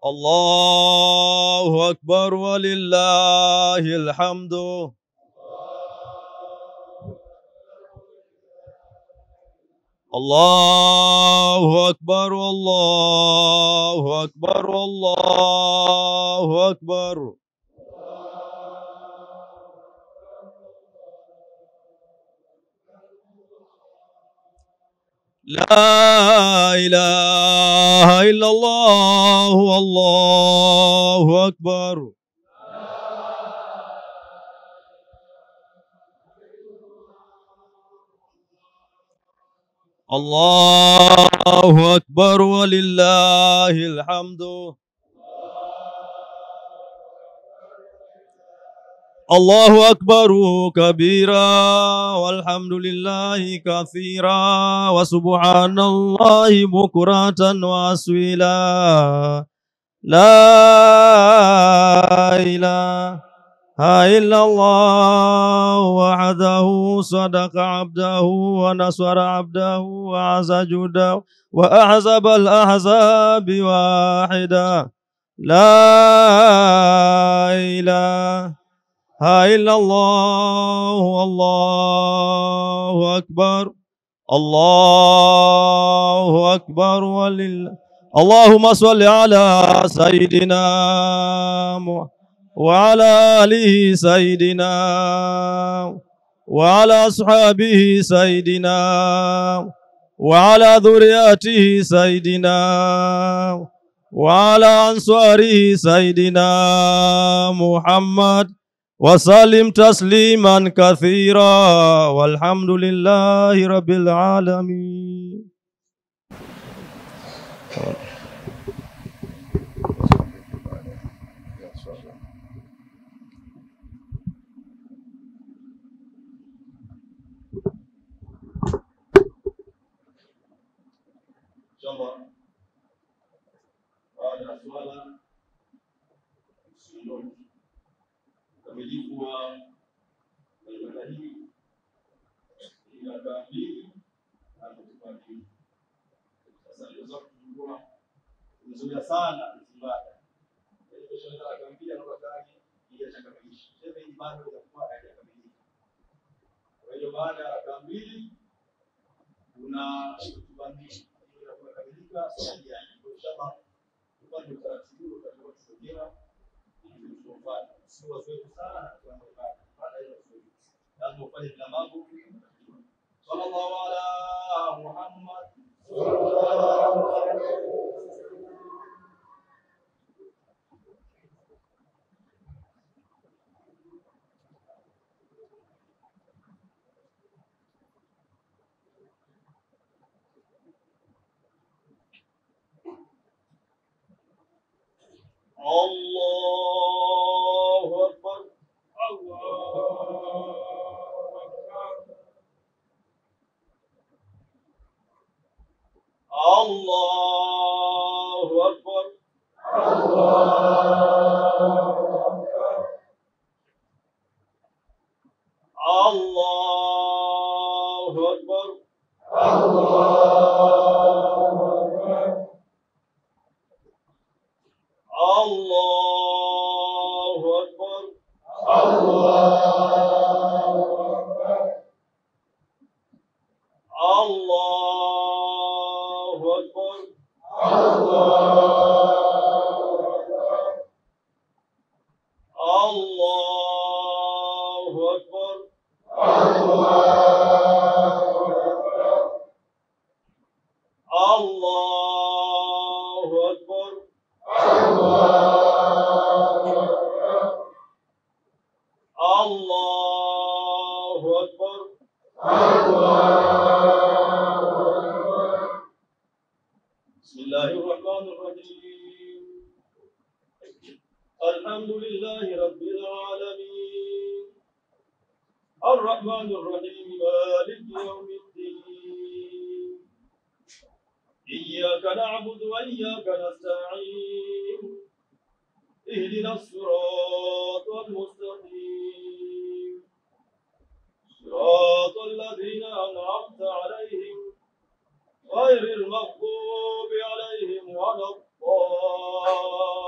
الله أكبر ولله الحمد. الله أكبر الله أكبر الله أكبر. لا إله إلا الله والله أكبر. الله أكبر ولله الحمد. الله أكبر كبيرا والحمد لله كثيرا وسبحان الله بكرة وأصيلا. لا إله إلا الله وحده صدق عبده ونصر عبده وعز جوده وأحزب الأحزاب واحدا. لا إله إلا الله والله أكبر. الله أكبر ولله. اللهم صل على سيدنا محمد وعلى آله سيدنا وعلى أصحابه سيدنا وعلى ذرياته سيدنا وعلى أنصاره سيدنا محمد وسلم تسليما كثيرا والحمد لله رب العالمين. Mzuri sana ibada. Kesho ndio akamwambia na wakati ile changamkishi. Sasa ibada itakuwa haijakamilika. Kwa hiyo baada ya raka mbili kuna kutubandisha ili kukamilika swali yake. Inshallah tupate utaratibu utakuwa tusogea ili tufuate. Sio wazoefu sana na tuanze baada ya hiyo. Lazima ufanye kila mambo. Sallallahu ala Muhammad sallallahu alaihi wasallam. الله أكبر الله أكبر الله أكبر الله أكبر الله أكبر الله أكبر الله أكبر الله أكبر الله أكبر بسم الله الرحمن الرحيم. الحمد لله رب العالمين الرحمن الرحيم مالك يوم الدين إياك نعبد وإياك نستعين اهدنا الصراط المستقيم صراط الذين أنعمت عليهم غير المغضوب عليهم ولا الضالين.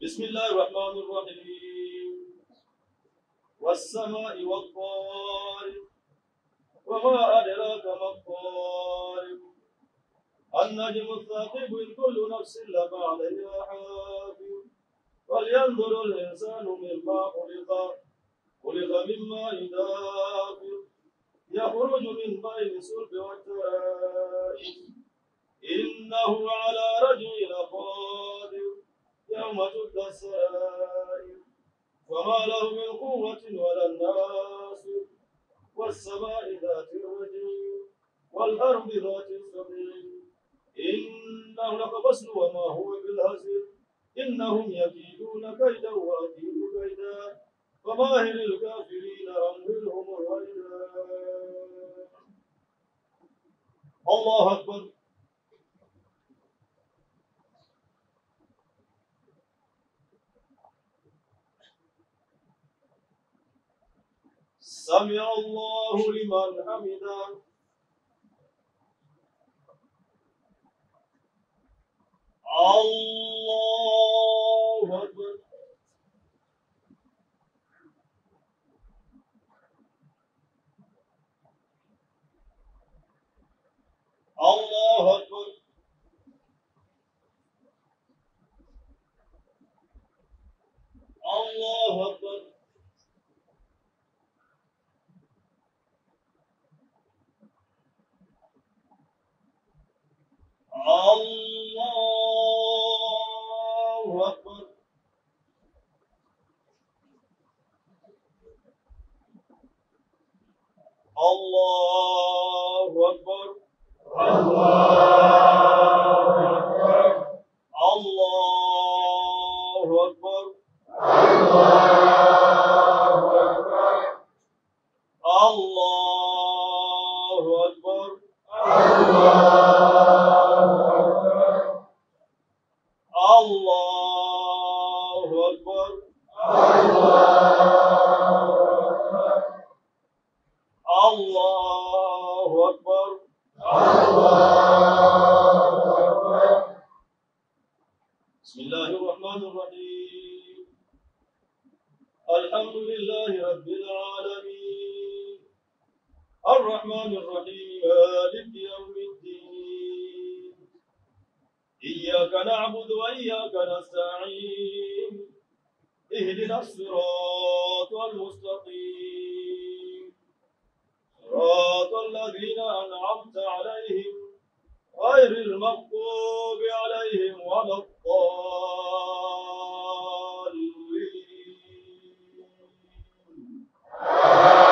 بسم الله الرحمن الرحيم والسماء والطارق وما أدراك ما الطارق النجم الثاقب إن كل نفس لما عليها حافظ فلينظر الإنسان مما خلق من ماء دافق يخرج من بين الصلب والترائب إنه على رجعه لقادر يوم تبلى السرائر وما له من قوة ولا الناصر والسماء ذات الرجع والأرض ذات الصدع إنه لقبس وما هو بالهزل إنهم يكيدون كيدا وأكيد كيدا فماهل الكافرين أمهلهم رويدا. الله أكبر. سمع الله لمن حمده. الله أكبر. الله أكبر. الله أكبر. الله أكبر. الله أكبر. الله أكبر. الله أكبر. الله أكبر. الله أكبر. الله أكبر. الله أكبر. بسم الله الرحمن الرحيم الحمد لله رب العالمين الرحمن الرحيم مالك يوم الدين إياك نعبد وإياك نستعين اهدنا الصراط المستقيم صراط الذين أنعمت عليهم غير المغضوب عليهم ولا الضالين.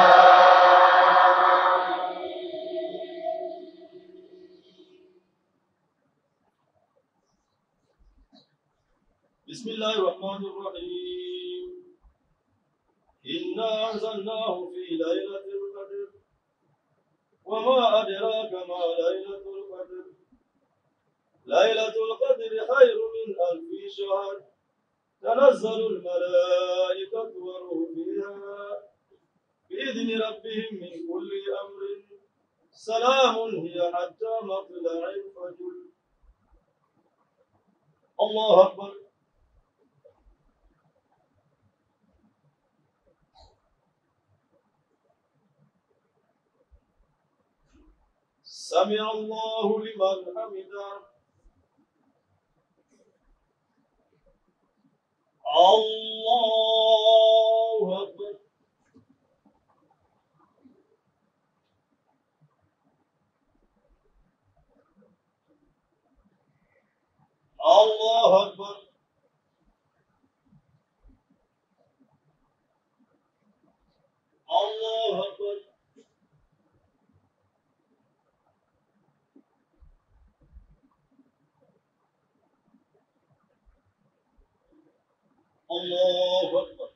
بسم الله الرحمن الرحيم إنا أنزلناه في ليلة القدر وما أدراك ما ليلة القدر ليلة القدر خير من 1000 شهر تنزل الملائكة والروح فيها بإذن ربهم من كل أمر سلام هي حتى مطلع الفجر. الله أكبر. سمع الله لمن حمده. الله أكبر. الله أكبر. الله أكبر. الله أكبر.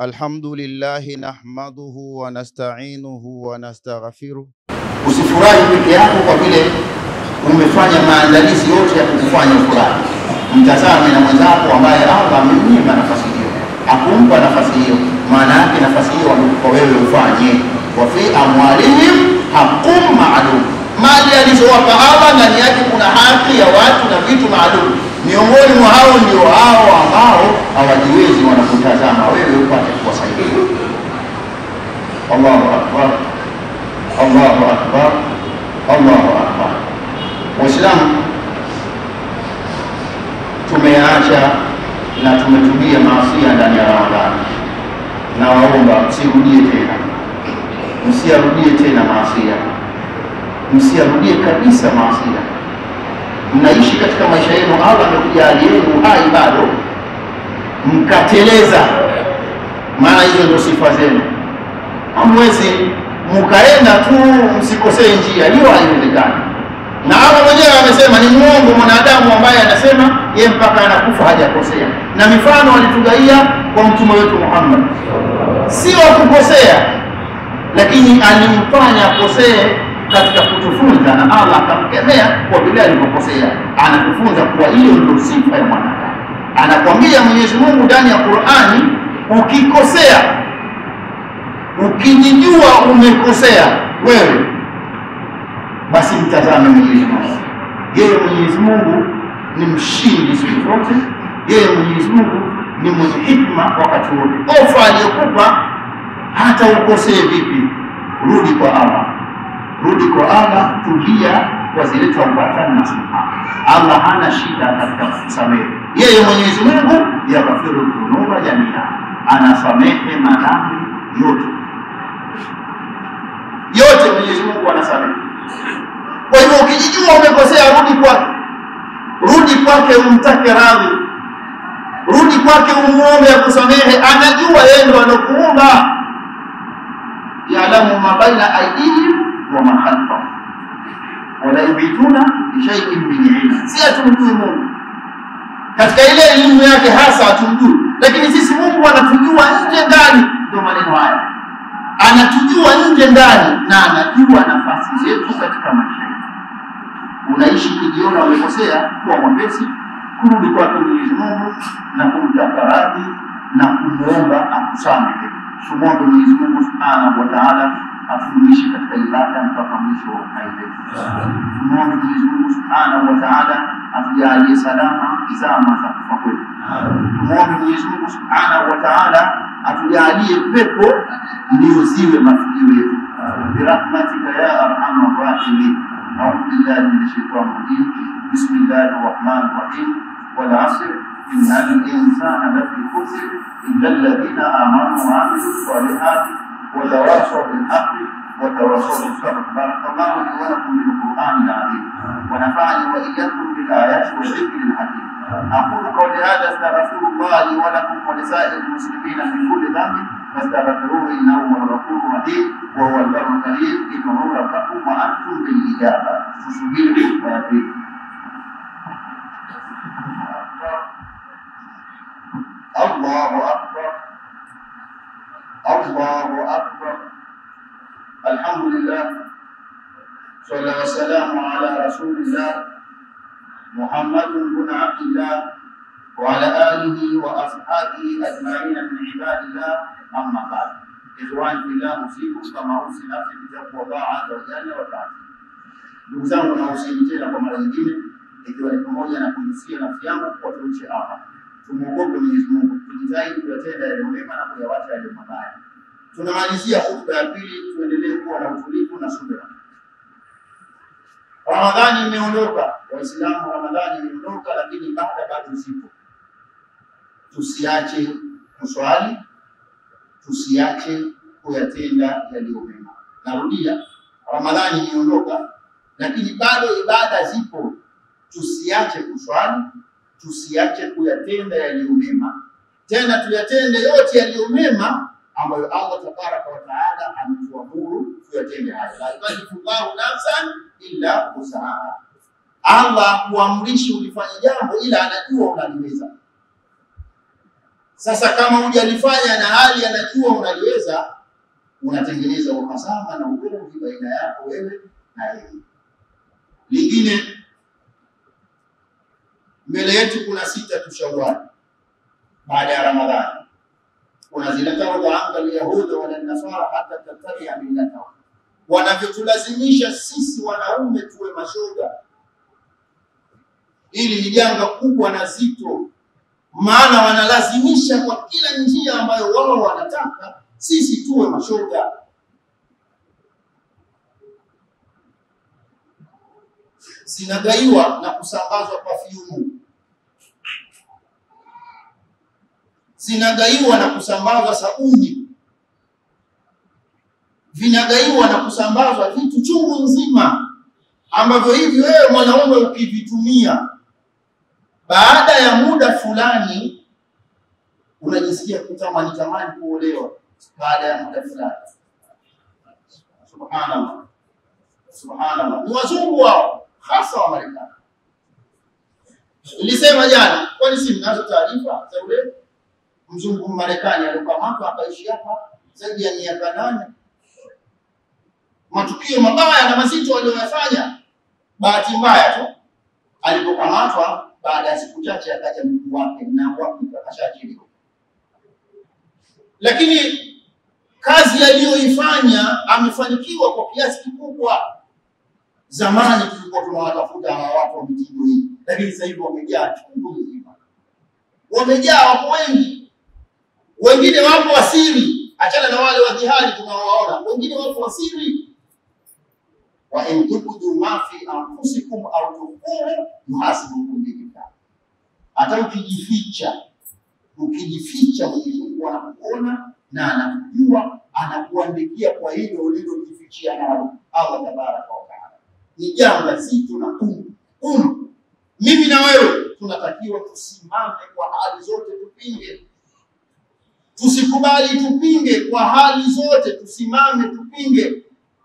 Alhamdulillah nahmaduhu wa nasta'inuhu wa nastaghfiruh. Usifurahi peke yako kwa vile umefanya maandalizi yote ya kufanya furahi. Mtazame na mwenzako ambaye Allah amemnyima nafasi hiyo, akumpa nafasi hiyo, maana yake nafasi hiyo amekupa wewe ufanye. Wa fi amwalihim haqqun ma'lum, mali alizowapa Allah ndani yake kuna haki ya watu na vitu maalum. Miongoni mwa hao ndio hao ambao hawajiwezi, wanakutazama wewe upate kuwasaidia. Allahu akbar, Allahu akbar, Allahu akbar. Waislamu, tumeacha na tumetubia maasi ndani ya Ramadhani. Na waomba msirudie tena, msirudie tena maasi, msirudie kabisa maasi. Mnaishi katika maisha yenu, Allah amekujalia uhai bado mkateleza, maana hizo ndio sifa zenu. Hamwezi mkaenda tu msikosee njia, hiyo haiwezekani. Na Allah mwenyewe amesema ni muongo mwanadamu ambaye anasema yeye mpaka anakufa hajakosea. Na mifano alitugaia kwa mtume wetu Muhammad, sio kukosea, lakini alimfanya akosee katika kutufunza, na Allah akamkemea kwa vile alipokosea. Anatufunza kuwa hiyo ndio sifa ya mwanadamu. Anakwambia Mwenyezi Mungu ndani ya Qur'ani, ukikosea, ukijijua umekosea wewe, basi mtazame Mwenyezi Mungu. Yeye Mwenyezi Mungu ni mshindi siku zote. Yeye Mwenyezi Mungu ni mwenye hikma wakati wote. Ofa aliyokupa hata ukosee vipi, rudi kwa Allah. Rudi kwa Allah, tulia kwa zile tawbata na subhana. Allah hana shida katika kusamehe. Yeye Mwenyezi Mungu yaghfiru dhunuba jamia, anasamehe madhambi yote. Yote Mwenyezi Mungu anasamehe. Kwa hivyo ukijijua umekosea, rudi kwake. Rudi kwake umtake radhi. Rudi kwake umuombe akusamehe. Anajua yeye ndiye alokuumba. Ya'lamu ma baina aydihim wa ma khalfahum wa la yubituna bi shay'in min ilmihi. Si atumjui Mungu katika ile elimu yake hasa atumjui, lakini sisi Mungu anatujua nje ndani. Ndio maneno haya, anatujua nje ndani na anajua nafasi zetu katika maisha yetu. Unaishi kijiona umekosea, kuwa mwepesi kurudi kwa Mwenyezi Mungu na kumtaka radhi na kumuomba akusamehe. Tumwombe Mwenyezi Mungu Subhanahu wa Ta'ala atudumishe katika ibada mpaka mwisho wa hayati. Tumwombe Mwenyezi Mungu Subhanahu wa Ta'ala atujalie salama zama za kufa kwetu. Tumwombe Mwenyezi Mungu Subhanahu wa Ta'ala atujalie pepo ndio ziwe mafikio yetu. Birahmatika ya arhamar rahimin. A'udhu billahi minash shaitanir rajim. Bismillahir rahmanir rahim. Wal 'asr innal insana lafi khusr illa alladhina amanu wa 'amilus salihati wa tawasaw bil haqqi wa tawasaw bis sabr. Barakallahu li wa lakum bil Qur'anil 'azim wa nafa'ani wa iyyakum bil ayati wa dhikril hakim. أقول قولي هذا استغفر الله لي ولكم ولسائر المسلمين من كل ذنب فاستغفروه إنه هو الغفور الرحيم وهو البر الكريم. ادعوا ربكم وأنتم بالإجابة. تسبيح ويقين. الله أكبر، الله أكبر. الحمد لله، صلى والسلام على رسول الله محمد بن عبد الله وعلى آله وأصحابه أجمعين من عباد الله. أما بعد، إخوان في الله، أوصيكم كما أوصي نفسي بتقوى الله عز وجل وتعالى. Ndugu zangu, nausieni tena kwa mara nyingine, ikiwa ni pamoja na kuhusia nafsi yangu kwa tumche Allah. Tumuogope Mwenyezi Mungu, tujitahidi kuyatenda yaliyo mema na kuyawacha yaliyo mabaya. Tunamalizia hotuba ya pili, tuendelee kuwa na utulivu na subira. Ramadhani imeondoka, Waislamu, Ramadhani imeondoka, lakini ibada bado zipo. Tusiache kuswali, tusiache kuyatenda yaliyo mema. Narudia, Ramadhani imeondoka, lakini bado ibada zipo. Tusiache kuswali, tusiache kuyatenda yaliyo mema. Tena tuyatende yote yaliyo mema ambayo Allah Tabaraka wa Taala ametuamuru tuyatende hayo. La yukallifullahu nafsan illa wus'aha. Allah kuamrishi ulifanye jambo ila anajua unaliweza. Sasa kama hujalifanya na hali anajua unaliweza, unatengeneza uhasama na ugomvi baina yako wewe na yeye. Lingine, mbele yetu kuna 6 tu Shawwal baada ya Ramadhani. Kuna zile tawadha anga Yahuda wala Nasara hata tatabia millatahum, wanavyotulazimisha sisi wanaume tuwe mashoga. Hili ni janga kubwa na zito, maana wanalazimisha kwa kila njia ambayo wao wanataka sisi tuwe mashoga. Zinagaiwa na kusambazwa perfume, zinagaiwa na kusambazwa sabuni, vinagaiwa na kusambazwa vitu chungu nzima ambavyo hivi wewe mwanaume ukivitumia, baada ya muda fulani unajisikia kutamani kuolewa. Baada ya muda fulani, subhanallah, subhanallah. Ni wazungu wao, hasa wa Marekani. Nilisema jana, kwani si mnazo taarifa za yule mzungu Marekani aliokamatwa akaishi hapa zaidi ya miaka 8? Matukio mabaya na mazito aliyofanya. Bahati mbaya tu alipokamatwa, baada ya siku chache akaja mkuu wake na wapi akashachiliwa. Lakini kazi aliyoifanya amefanikiwa kwa kiasi kikubwa. Zamani tulikuwa tunawatafuta hawa watu wa mitindo hii, lakini sasa hivi wamejaa chungu nzima. Wamejaa, wapo wengi. Wengine wapo wasiri, achana na wale wa dhihari tunaowaona. Wengine wapo wasiri. Wa in tubdu ma fi anfusikum au tukhfuhu yuhasibukum bihi. Hata ukijificha Mwenyezi Mungu anakuona na anakujua, anakuandikia kwa hilo ulilojifichia nalo Allah tabaraka wa taala. Ni jambo zito na mimi na wewe tunatakiwa tusimame kwa hali zote tupinge. Tusikubali tupinge kwa hali zote, tusimame tupinge.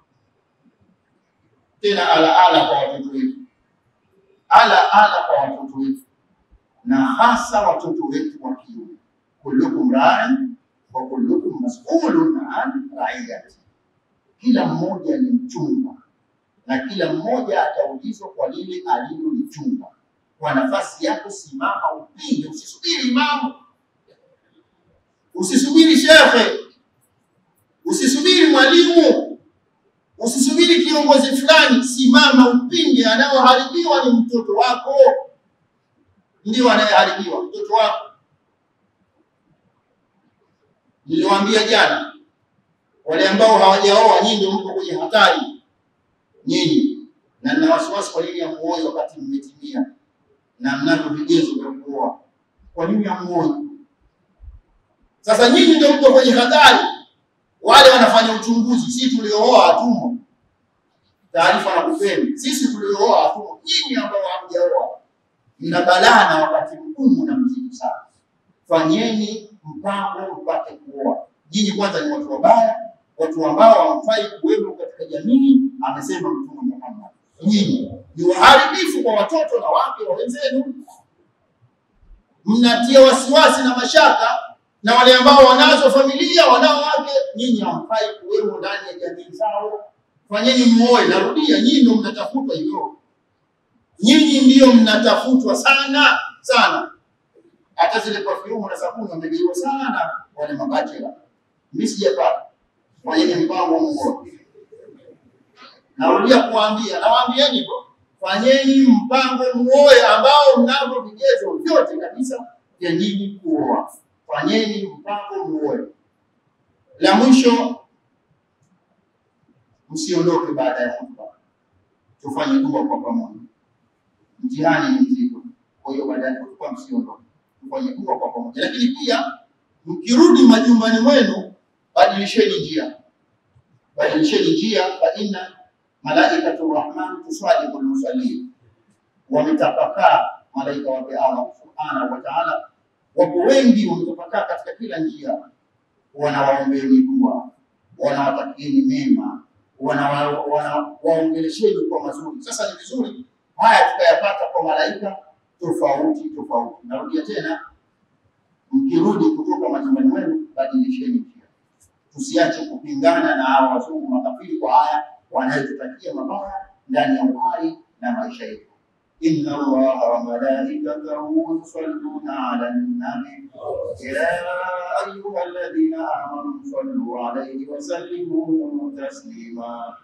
Tena ala kwa watoto wetu. Ala kwa watoto wetu. Na hasa watoto wetu wa kiume. Kullukum ra'in wa kullukum mas'ulun 'an ra'iyati. Kila mmoja ni mchunga na kila mmoja ataulizwa kwa lile alilolichunga. Kwa nafasi yako simama upinge, usisubiri imamu, usisubiri shekhe, usisubiri mwalimu, usisubiri kiongozi fulani. Simama upinge. Anaoharibiwa ni mtoto wako, ndio anayeharibiwa, mtoto wako. Niliwaambia jana, wale ambao hawajaoa nyinyi ndio mko kwenye hatari nyinyi, na nina wasiwasi kwa nini hamuoe wakati mmetimia na mnavyo vigezo vya kuoa. Kwa nini hamuoe? Sasa nyinyi ndio mko kwenye hatari. Wale wanafanya uchunguzi, sisi tuliooa hatumo. Taarifa na kupeni, sisi tuliooa hatumo. Nyinyi ambao hamjaoa mna balaa na wakati mgumu na mzito sana. Fanyeni mpango mpate kuoa. Nyinyi kwanza ni watu wabaya, watu ambao hawafai kuwepo katika jamii, amesema Mtume Muhammad. Nyinyi ni waharibifu kwa watoto na wake wa wenzenu. Mnatia wasiwasi na mashaka na wale ambao wanazo familia, wanao wake. Nyinyi hamfai kuwepo ndani ya jamii zao. Fanyeni muoe. Narudia, nyinyi ndio mnatafutwa hivyo. Nyinyi ndio mnatafutwa sana sana. Hata zile perfume na sabuni wamegeiwa sana wale mabachela. Mimi sijapata. Fanyeni mpango muoe. Narudia kuambia, nawaambieni hivyo. Fanyeni mpango muoe ambao mnavyo vigezo vyote kabisa vya nyinyi kuoa. Fanyeni mpango muoe. La mwisho, msiondoke baada ya khutba. Tufanye dua kwa pamoja. Mtihani ni mzito. Kwa hiyo baada ya khutba msiondoke. Tufanye dua kwa pamoja. Lakini pia mkirudi majumbani mwenu, badilisheni njia. Badilisheni njia, fa inna malaikatu rahman tusadiqul musallin. Wametapakaa malaika wa Allah subhanahu wa ta'ala. Wapo wengi wametapakaa katika kila njia. Wanawaombeeni dua, wanawatakieni mema, wanawaongelesheni kwa mazuri. Sasa ni vizuri haya tukayapata kwa malaika tofauti tofauti. Narudia tena, Mkirudi kutoka majumbani mwenu, badilisheni njia. Tusiache kupingana na hao wazungu makafiri kwa haya wanayotutakia mabaya ndani ya uhai na maisha yetu. Inna Allaha wa malaikatahu yusalluna ala nabi ya ayyuhalladhina amanu sallu alayhi wa sallimu taslima.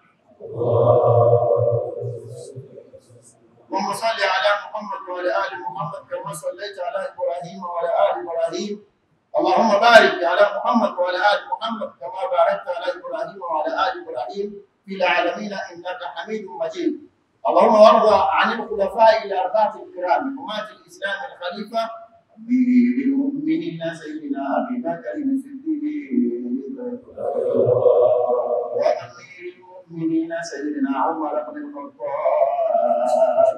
اللهم صل على محمد وعلى ال محمد كما صليت على ابراهيم وعلى ال ابراهيم. اللهم بارك على محمد وعلى ال محمد كما باركت على ابراهيم وعلى ال ابراهيم في العالمين انك حميد مجيد. اللهم وارض عن الخلفاء الاربعه الكرام حماة الاسلام الخليفه امير المؤمنين سيدنا ابي بكر الصديق وامير المؤمنين سيدنا عمر بن الخطاب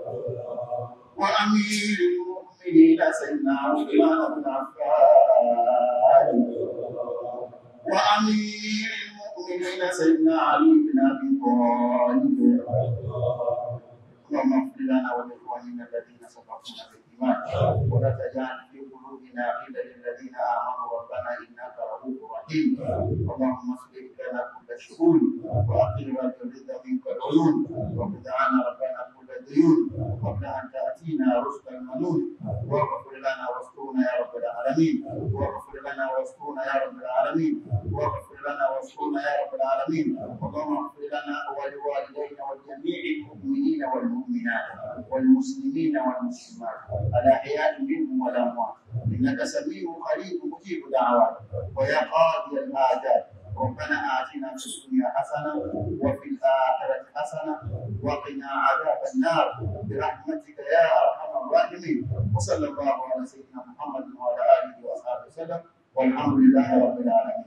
وامير المؤمنين سيدنا عثمان بن عفان وامير المؤمنين سيدنا علي بن ابي طالب. اللهم اغفر لنا ولاخواننا الذين سبقونا بالايمان ولا تجعل في قلوبنا غلا للذين امنوا ربنا انك رؤوف رحيم. اللهم اصلح لنا كل الشؤون واقنا بالرضا منك العيون وخذ عنا ربنا كل الديون قبل ان تاتينا رشد المنون. واغفر لنا واسترنا يا رب العالمين. واغفر لنا واسترنا يا رب العالمين. واغفر لنا واسترنا يا رب العالمين. اللهم اغفر لنا ولوالدينا ولجميع المؤمنين والمؤمنات والمسلمين والمسلمات الاحياء منهم والاموات انك سميع قريب مجيب دعوات ويا قاضي الحاجات. ربنا آتنا في الدنيا حسنة وفي الآخرة حسنة وقنا عذاب النار برحمتك يا أرحم الراحمين. وصلى الله على سيدنا محمد وعلى آله وصحبه وسلم والحمد لله رب العالمين.